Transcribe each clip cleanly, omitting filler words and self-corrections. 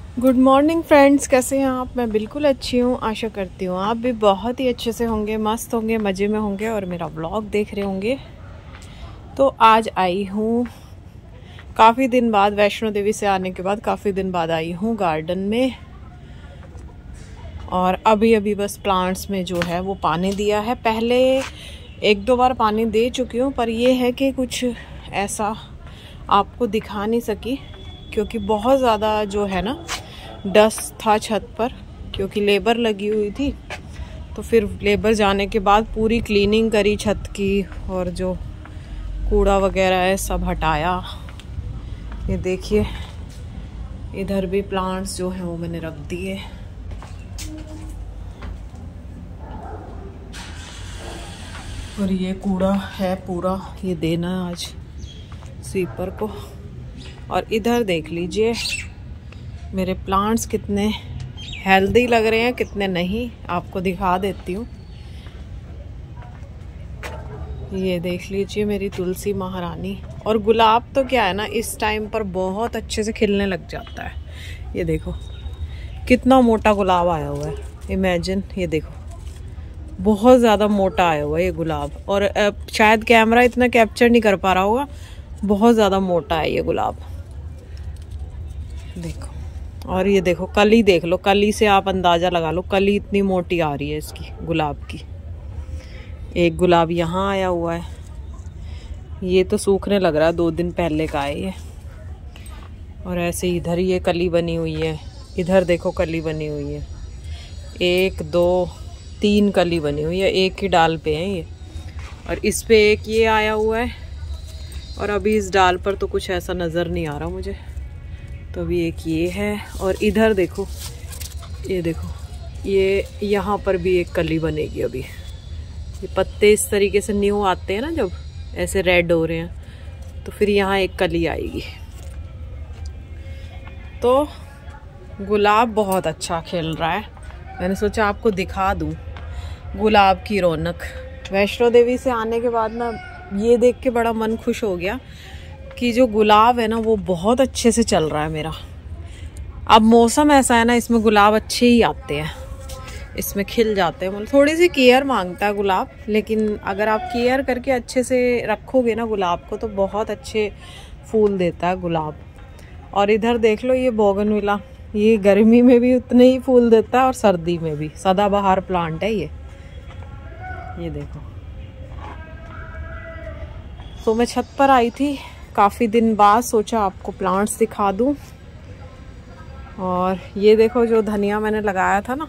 Good morning friends, कैसे हैं आप। मैं बिल्कुल अच्छी हूँ। आशा करती हूँ आप भी बहुत ही अच्छे से होंगे, मस्त होंगे, मज़े में होंगे और मेरा व्लॉग देख रहे होंगे। तो आज आई हूँ काफ़ी दिन बाद, वैष्णो देवी से आने के बाद काफ़ी दिन बाद आई हूँ गार्डन में। और अभी अभी बस प्लांट्स में जो है वो पानी दिया है। पहले एक दो बार पानी दे चुकी हूँ, पर ये है कि कुछ ऐसा आपको दिखा नहीं सकी क्योंकि बहुत ज़्यादा जो है ना डस्ट था छत पर, क्योंकि लेबर लगी हुई थी। तो फिर लेबर जाने के बाद पूरी क्लीनिंग करी छत की और जो कूड़ा वगैरह है सब हटाया। ये देखिए इधर भी प्लांट्स जो हैं वो मैंने रख दिए। और ये कूड़ा है पूरा, ये देना है आज स्वीपर को। और इधर देख लीजिए मेरे प्लांट्स कितने हेल्दी लग रहे हैं, कितने नहीं, आपको दिखा देती हूँ। ये देख लीजिए मेरी तुलसी महारानी। और गुलाब तो क्या है ना, इस टाइम पर बहुत अच्छे से खिलने लग जाता है। ये देखो कितना मोटा गुलाब आया हुआ है, इमेजिन। ये देखो बहुत ज़्यादा मोटा आया हुआ है ये गुलाब। और शायद कैमरा इतना कैप्चर नहीं कर पा रहा होगा, बहुत ज़्यादा मोटा है ये गुलाब, देखो। और ये देखो कली देख लो, कली से आप अंदाज़ा लगा लो, कली इतनी मोटी आ रही है इसकी गुलाब की। एक गुलाब यहाँ आया हुआ है, ये तो सूखने लग रहा है, 2 दिन पहले का है ये। और ऐसे इधर ये कली बनी हुई है, इधर देखो कली बनी हुई है, 1 2 3 कली बनी हुई है, एक ही डाल पे है ये। और इस पे एक ये आया हुआ है, और अभी इस डाल पर तो कुछ ऐसा नज़र नहीं आ रहा मुझे। तो अभी एक ये है। और इधर देखो, ये देखो ये यहाँ पर भी एक कली बनेगी अभी। ये पत्ते इस तरीके से न्यू आते हैं ना, जब ऐसे रेड हो रहे हैं, तो फिर यहाँ एक कली आएगी। तो गुलाब बहुत अच्छा खिल रहा है, मैंने सोचा आपको दिखा दूँ गुलाब की रौनक। वैष्णो देवी से आने के बाद ना ये देख के बड़ा मन खुश हो गया कि जो गुलाब है ना वो बहुत अच्छे से चल रहा है मेरा। अब मौसम ऐसा है ना, इसमें गुलाब अच्छे ही आते हैं, इसमें खिल जाते हैं। मतलब थोड़ी सी केयर मांगता है गुलाब, लेकिन अगर आप केयर करके अच्छे से रखोगे ना गुलाब को, तो बहुत अच्छे फूल देता है गुलाब। और इधर देख लो ये बोगनविला, ये गर्मी में भी उतने ही फूल देता है और सर्दी में भी। सदाबहार प्लांट है ये देखो। तो मैं छत पर आई थी काफ़ी दिन बाद, सोचा आपको प्लांट्स दिखा दूं। और ये देखो जो धनिया मैंने लगाया था ना,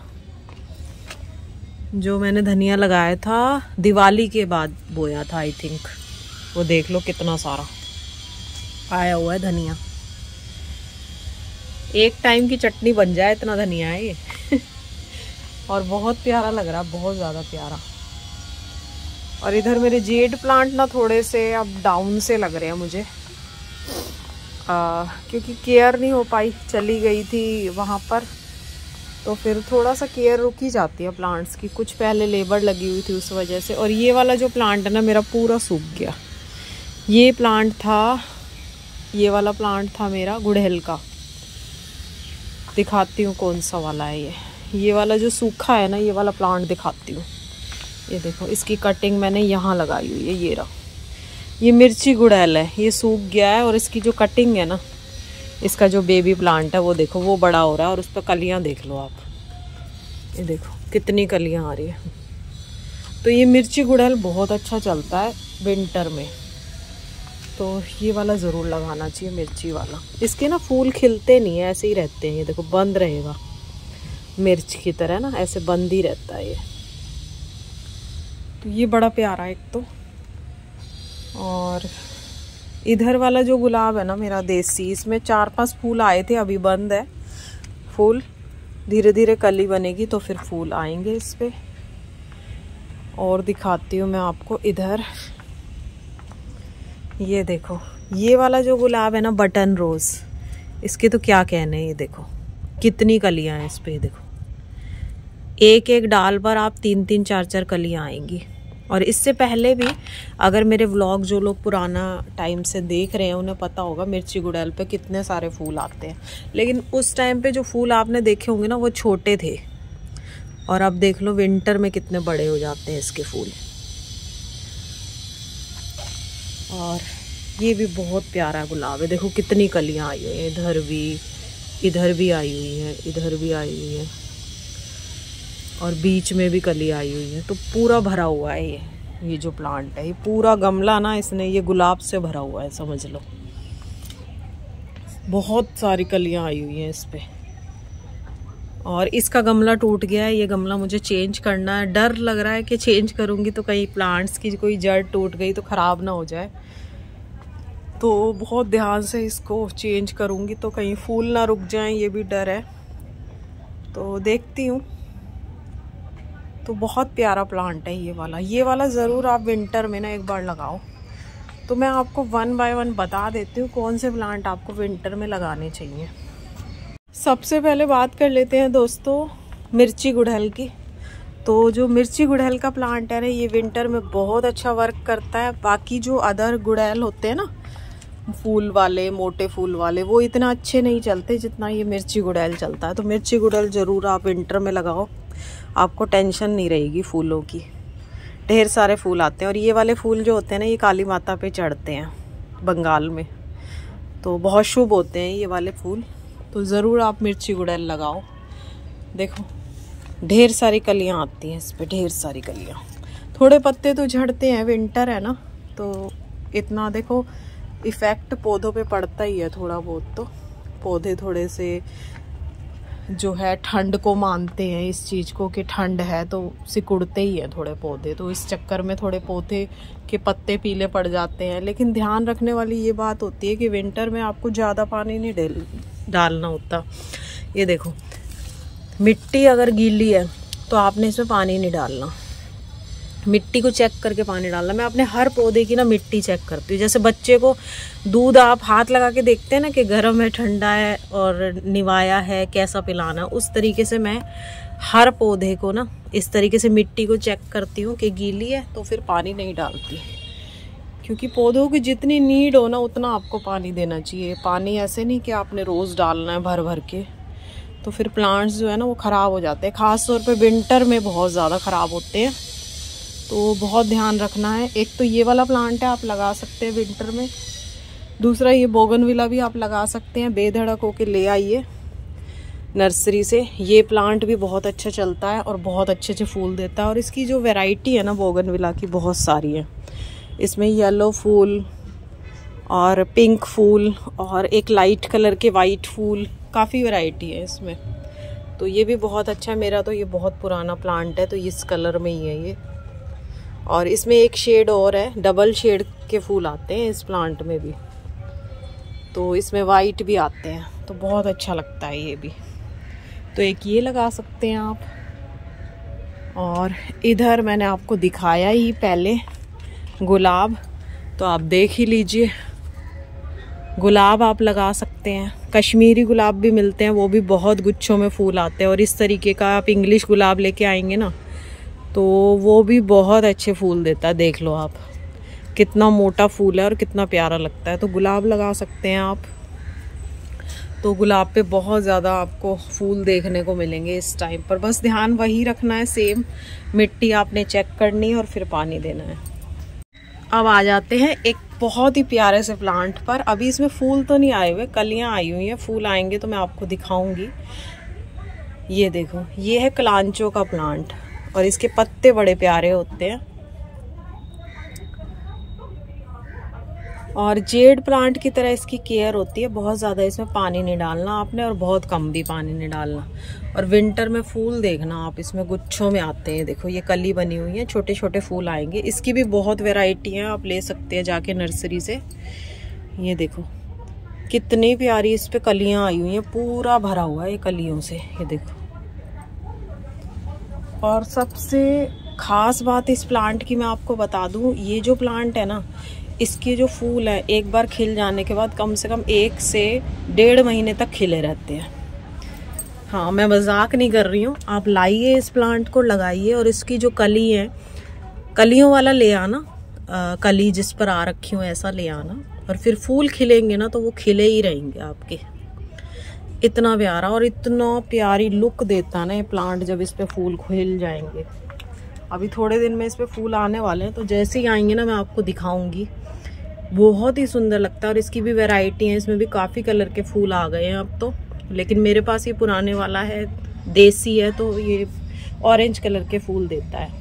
जो मैंने धनिया लगाया था दिवाली के बाद बोया था आई थिंक, वो देख लो कितना सारा आया हुआ है धनिया। एक टाइम की चटनी बन जाए इतना धनिया है ये और बहुत प्यारा लग रहा है, बहुत ज़्यादा प्यारा। और इधर मेरे जेड प्लांट ना थोड़े से अब डाउन से लग रहे हैं मुझे, क्योंकि केयर नहीं हो पाई, चली गई थी वहाँ पर, तो फिर थोड़ा सा केयर रुक ही जाती है प्लांट्स की। कुछ पहले लेबर लगी हुई थी उस वजह से। और ये वाला जो प्लांट है ना मेरा पूरा सूख गया। ये प्लांट था, ये वाला प्लांट था मेरा गुड़हल का, दिखाती हूँ कौन सा वाला है ये वाला जो सूखा है ना, ये वाला प्लांट दिखाती हूँ। ये देखो इसकी कटिंग मैंने यहाँ लगाई हुई है, ये रहा, ये मिर्ची गुड़हल है, ये सूख गया है। और इसकी जो कटिंग है ना, इसका जो बेबी प्लांट है वो देखो वो बड़ा हो रहा है, और उस पर कलियाँ देख लो आप, ये देखो कितनी कलियाँ आ रही है। तो ये मिर्ची गुड़हल बहुत अच्छा चलता है विंटर में, तो ये वाला ज़रूर लगाना चाहिए मिर्ची वाला। इसके ना फूल खिलते नहीं है, ऐसे ही रहते हैं, ये देखो बंद रहेगा मिर्च की तरह ना, ऐसे बंद ही रहता है ये। तो ये बड़ा प्यारा एक तो। और इधर वाला जो गुलाब है ना मेरा देसी, इसमें 4-5 फूल आए थे, अभी बंद है फूल, धीरे धीरे कली बनेगी तो फिर फूल आएंगे इस पे। और दिखाती हूँ मैं आपको इधर, ये देखो ये वाला जो गुलाब है ना बटन रोज़, इसके तो क्या कहने हैं। ये देखो कितनी कलियाँ हैं इस पे, देखो एक एक डाल पर आप 3-3 4-4 कलियाँ आएंगी। और इससे पहले भी अगर मेरे व्लॉग जो लोग पुराना टाइम से देख रहे हैं उन्हें पता होगा मिर्ची गुड़हल पे कितने सारे फूल आते हैं। लेकिन उस टाइम पे जो फूल आपने देखे होंगे ना वो छोटे थे, और अब देख लो विंटर में कितने बड़े हो जाते हैं इसके फूल। और ये भी बहुत प्यारा गुलाब है, देखो कितनी कलियां आई हुई हैं, इधर भी आई हुई है, इधर भी आई हुई है, और बीच में भी कली आई हुई है। तो पूरा भरा हुआ है ये जो प्लांट है, ये पूरा गमला ना इसने ये गुलाब से भरा हुआ है, समझ लो। बहुत सारी कलियां आई हुई हैं इस पे। और इसका गमला टूट गया है, ये गमला मुझे चेंज करना है। डर लग रहा है कि चेंज करूँगी तो कहीं प्लांट्स की कोई जड़ टूट गई तो ख़राब ना हो जाए, तो बहुत ध्यान से इसको चेंज करूँगी तो कहीं फूल ना रुक जाएं, ये भी डर है। तो देखती हूँ। तो बहुत प्यारा प्लांट है ये वाला ज़रूर आप विंटर में ना एक बार लगाओ। तो मैं आपको 1 बाय 1 बता देती हूँ कौन से प्लांट आपको विंटर में लगाने चाहिए। सबसे पहले बात कर लेते हैं दोस्तों मिर्ची गुड़हल की। तो जो मिर्ची गुड़हल का प्लांट है ना, ये विंटर में बहुत अच्छा वर्क करता है। बाकी जो अदर गुड़हल होते हैं ना, फूल वाले, मोटे फूल वाले, वो इतना अच्छे नहीं चलते जितना ये मिर्ची गुड़हल चलता है। तो मिर्ची गुड़हल ज़रूर आप विंटर में लगाओ, आपको टेंशन नहीं रहेगी फूलों की। ढेर सारे फूल आते हैं, और ये वाले फूल जो होते हैं ना, ये काली माता पे चढ़ते हैं बंगाल में, तो बहुत शुभ होते हैं ये वाले फूल। तो ज़रूर आप मिर्ची गुड़हल लगाओ। देखो ढेर सारी कलियां आती हैं इस पर, ढेर सारी कलियां। थोड़े पत्ते तो झड़ते हैं, विंटर है ना, तो इतना देखो इफ़ेक्ट पौधों पे पड़ता ही है थोड़ा बहुत। तो पौधे थोड़े से जो है ठंड को मानते हैं, इस चीज़ को कि ठंड है तो सिकुड़ते ही हैं थोड़े पौधे, तो इस चक्कर में थोड़े पौधे के पत्ते पीले पड़ जाते हैं। लेकिन ध्यान रखने वाली ये बात होती है कि विंटर में आपको ज़्यादा पानी नहीं डालना होता। ये देखो मिट्टी अगर गीली है तो आपने इसमें पानी नहीं डालना, मिट्टी को चेक करके पानी डालना। मैं अपने हर पौधे की ना मिट्टी चेक करती हूँ। जैसे बच्चे को दूध आप हाथ लगा के देखते हैं ना कि गर्म है, ठंडा है और निवाया है, कैसा पिलाना, उस तरीके से मैं हर पौधे को ना इस तरीके से मिट्टी को चेक करती हूँ कि गीली है तो फिर पानी नहीं डालती। क्योंकि पौधों की जितनी नीड हो ना उतना आपको पानी देना चाहिए। पानी ऐसे नहीं कि आपने रोज़ डालना है भर भर के, तो फिर प्लांट्स जो है ना वो ख़राब हो जाते हैं। ख़ास तौर पे विंटर में बहुत ज़्यादा ख़राब होते हैं, तो बहुत ध्यान रखना है। एक तो ये वाला प्लांट है, आप लगा सकते हैं विंटर में। दूसरा ये बोगनविला भी आप लगा सकते हैं, बेधड़क होके ले आइए नर्सरी से। ये प्लांट भी बहुत अच्छा चलता है और बहुत अच्छे अच्छे फूल देता है। और इसकी जो वैरायटी है ना बोगनविला की, बहुत सारी है। इसमें येलो फूल और पिंक फूल और एक लाइट कलर के वाइट फूल, काफ़ी वैरायटी है इसमें। तो ये भी बहुत अच्छा है। मेरा तो ये बहुत पुराना प्लांट है, तो इस कलर में ही है ये। और इसमें एक शेड और है, डबल शेड के फूल आते हैं इस प्लांट में भी, तो इसमें वाइट भी आते हैं, तो बहुत अच्छा लगता है ये भी। तो एक ये लगा सकते हैं आप। और इधर मैंने आपको दिखाया ही पहले गुलाब, तो आप देख ही लीजिए। गुलाब आप लगा सकते हैं, कश्मीरी गुलाब भी मिलते हैं, वो भी बहुत गुच्छों में फूल आते हैं। और इस तरीके का आप इंग्लिश गुलाब लेके आएंगे ना तो वो भी बहुत अच्छे फूल देता है। देख लो आप कितना मोटा फूल है और कितना प्यारा लगता है। तो गुलाब लगा सकते हैं आप। तो गुलाब पे बहुत ज़्यादा आपको फूल देखने को मिलेंगे इस टाइम पर। बस ध्यान वही रखना है, सेम मिट्टी आपने चेक करनी है और फिर पानी देना है। अब आ जाते हैं एक बहुत ही प्यारे से प्लांट पर। अभी इसमें फूल तो नहीं आए हुए, कलियां आई हुई हैं। फूल आएंगे तो मैं आपको दिखाऊंगी। ये देखो, ये है कलांचो का प्लांट और इसके पत्ते बड़े प्यारे होते हैं। और जेड प्लांट की तरह इसकी केयर होती है। बहुत ज़्यादा इसमें पानी नहीं डालना आपने और बहुत कम भी पानी नहीं डालना। और विंटर में फूल देखना आप, इसमें गुच्छों में आते हैं। देखो ये कली बनी हुई है, छोटे छोटे फूल आएंगे। इसकी भी बहुत वैरायटी है, आप ले सकते हैं जाके नर्सरी से। ये देखो कितनी प्यारी इस पे कलियां आई हुई हैं, पूरा भरा हुआ है ये कलियों से। ये देखो, और सबसे ख़ास बात इस प्लांट की मैं आपको बता दूं, ये जो प्लांट है ना, इसके जो फूल हैं एक बार खिल जाने के बाद कम से कम 1 से 1.5 महीने तक खिले रहते हैं। हाँ, मैं मजाक नहीं कर रही हूँ। आप लाइए इस प्लांट को, लगाइए और इसकी जो कली है कलियों वाला ले आना, कली जिस पर आ रखी हो ऐसा ले आना, और फिर फूल खिलेंगे ना तो वो खिले ही रहेंगे आपके। इतना प्यारा और इतना प्यारी लुक देता ना ये प्लांट जब इस पे फूल खिल जाएंगे। अभी थोड़े दिन में इस पे फूल आने वाले हैं, तो जैसे ही आएंगे ना मैं आपको दिखाऊंगी। बहुत ही सुंदर लगता है और इसकी भी वैरायटी है, इसमें भी काफ़ी कलर के फूल आ गए हैं अब तो। लेकिन मेरे पास ये पुराने वाला है, देसी है, तो ये ऑरेंज कलर के फूल देता है।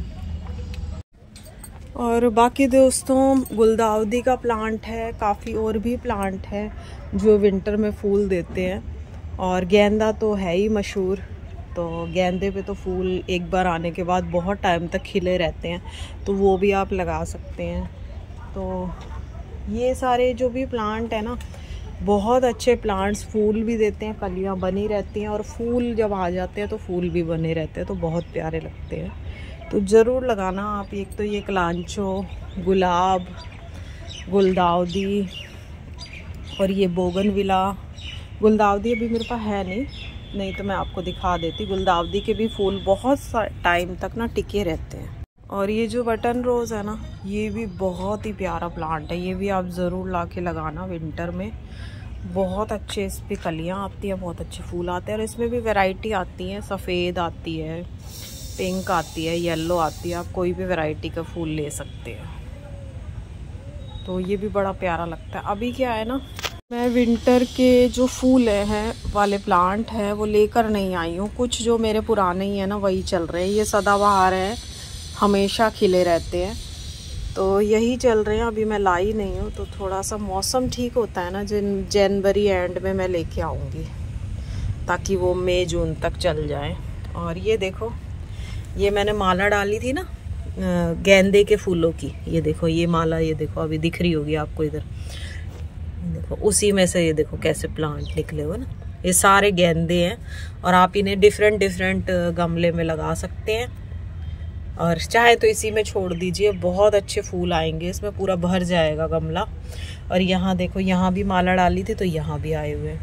और बाकी दोस्तों गुलदाउदी का प्लांट है, काफ़ी और भी प्लांट है जो विंटर में फूल देते हैं। और गेंदा तो है ही मशहूर, तो गेंदे पे तो फूल एक बार आने के बाद बहुत टाइम तक खिले रहते हैं, तो वो भी आप लगा सकते हैं। तो ये सारे जो भी प्लांट है ना, बहुत अच्छे प्लांट्स, फूल भी देते हैं, कलियां बनी रहती हैं, और फूल जब आ जाते हैं तो फूल भी बने रहते हैं, तो बहुत प्यारे लगते हैं। तो ज़रूर लगाना आप। एक तो ये कलांचो, गुलाब, गुलदाउदी और ये बोगनविला। गुलदाउदी अभी मेरे पास है नहीं तो मैं आपको दिखा देती। गुलदाउदी के भी फूल बहुत टाइम तक ना टिके रहते हैं। और ये जो बटन रोज़ है ना, ये भी बहुत ही प्यारा प्लांट है, ये भी आप ज़रूर ला के लगाना विंटर में। बहुत अच्छे इस पर कलियाँ आती हैं, बहुत अच्छे फूल आते हैं, और इसमें भी वैरायटी आती है, सफ़ेद आती है, पिंक आती है, येलो आती है, आप कोई भी वैरायटी का फूल ले सकते हैं। तो ये भी बड़ा प्यारा लगता है। अभी क्या है ना, मैं विंटर के जो फूल हैं वाले प्लांट हैं वो लेकर नहीं आई हूँ। कुछ जो मेरे पुराने ही हैं ना वही चल रहे हैं। ये सदाबहार है, हमेशा खिले रहते हैं, तो यही चल रहे हैं। अभी मैं लाई नहीं हूँ, तो थोड़ा सा मौसम ठीक होता है ना, जनवरी एंड में मैं लेके आऊँगी, ताकि वो मई जून तक चल जाए। और ये देखो, ये मैंने माला डाली थी ना गेंदे के फूलों की, ये देखो ये माला, ये देखो अभी दिख रही होगी आपको इधर, देखो उसी में से ये देखो कैसे प्लांट निकले हुए ना। ये सारे गेंदे हैं, और आप इन्हें डिफरेंट गमले में लगा सकते हैं, और चाहे तो इसी में छोड़ दीजिए, बहुत अच्छे फूल आएंगे, इसमें पूरा भर जाएगा गमला। और यहाँ देखो, यहाँ भी माला डाली थी तो यहाँ भी आए हुए हैं।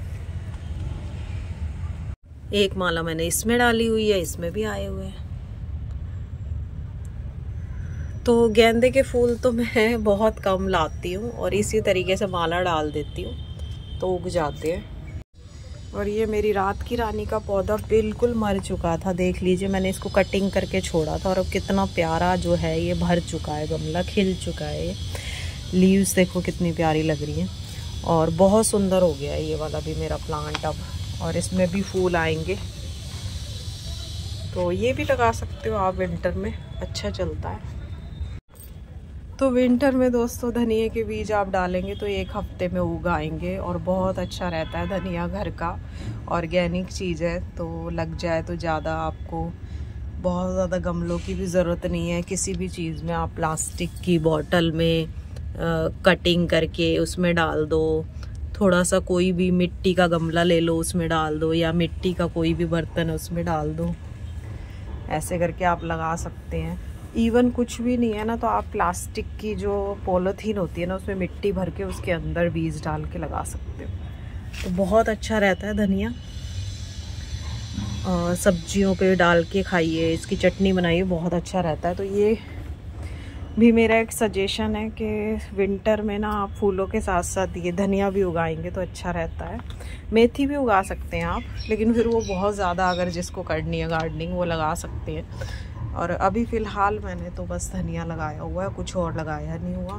एक माला मैंने इसमें डाली हुई है, इसमें भी आए हुए हैं। तो गेंदे के फूल तो मैं बहुत कम लाती हूँ, और इसी तरीके से माला डाल देती हूँ तो उग जाते हैं। और ये मेरी रात की रानी का पौधा बिल्कुल मर चुका था, देख लीजिए, मैंने इसको कटिंग करके छोड़ा था, और अब कितना प्यारा जो है ये भर चुका है, गमला खिल चुका है। लीव्स देखो कितनी प्यारी लग रही हैं, और बहुत सुंदर हो गया है ये वाला भी मेरा प्लांट अब, और इसमें भी फूल आएंगे। तो ये भी लगा सकते हो आप विंटर में, अच्छा चलता है। तो विंटर में दोस्तों धनिया के बीज आप डालेंगे तो 1 हफ्ते में उग आएंगे, और बहुत अच्छा रहता है। धनिया घर का ऑर्गेनिक चीज़ है, तो लग जाए तो ज़्यादा आपको बहुत ज़्यादा गमलों की भी ज़रूरत नहीं है। किसी भी चीज़ में आप प्लास्टिक की बॉटल में कटिंग करके उसमें डाल दो, थोड़ा सा कोई भी मिट्टी का गमला ले लो उसमें डाल दो, या मिट्टी का कोई भी बर्तन है उसमें डाल दो, ऐसे करके आप लगा सकते हैं। इवन कुछ भी नहीं है ना, तो आप प्लास्टिक की जो पॉलीथीन होती है ना, उसमें मिट्टी भर के उसके अंदर बीज डाल के लगा सकते हो, तो बहुत अच्छा रहता है धनिया। और सब्जियों पे डाल के खाइए, इसकी चटनी बनाइए, बहुत अच्छा रहता है। तो ये भी मेरा एक सजेशन है कि विंटर में ना आप फूलों के साथ साथ ये धनिया भी उगाएंगे तो अच्छा रहता है। मेथी भी उगा सकते हैं आप, लेकिन फिर वो बहुत ज़्यादा, अगर जिसको करनी है गार्डनिंग वो लगा सकते हैं। और अभी फ़िलहाल मैंने तो बस धनिया लगाया हुआ है, कुछ और लगाया नहीं हुआ।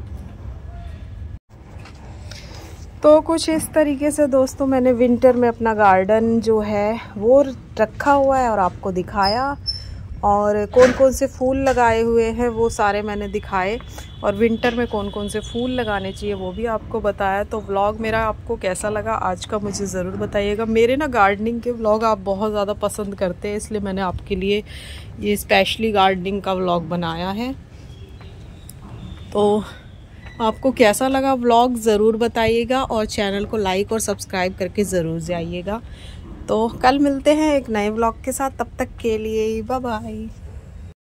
तो कुछ इस तरीके से दोस्तों मैंने विंटर में अपना गार्डन जो है वो रखा हुआ है और आपको दिखाया, और कौन कौन से फूल लगाए हुए हैं वो सारे मैंने दिखाए, और विंटर में कौन कौन से फूल लगाने चाहिए वो भी आपको बताया। तो व्लॉग मेरा आपको कैसा लगा आज का मुझे ज़रूर बताइएगा। मेरे ना गार्डनिंग के व्लॉग आप बहुत ज़्यादा पसंद करते हैं, इसलिए मैंने आपके लिए ये स्पेशली गार्डनिंग का व्लॉग बनाया है। तो आपको कैसा लगा व्लॉग ज़रूर बताइएगा, और चैनल को लाइक और सब्सक्राइब करके ज़रूर जाइएगा। तो कल मिलते हैं एक नए व्लॉग के साथ, तब तक के लिए बाय बाय।